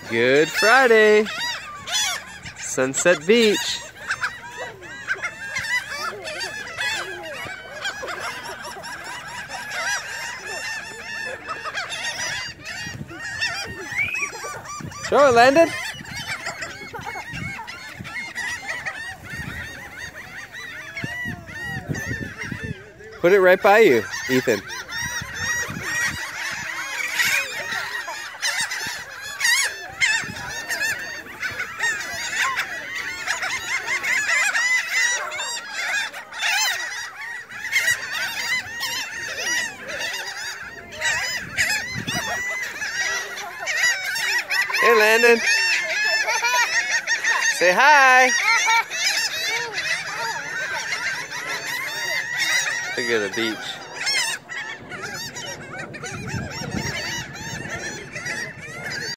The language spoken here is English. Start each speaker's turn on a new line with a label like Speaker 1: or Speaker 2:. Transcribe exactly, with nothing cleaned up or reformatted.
Speaker 1: Good Friday, Sunset Beach. Show it, Landon. Put it right by you, Ethan. Hey, Landon. Say hi. Look at the beach.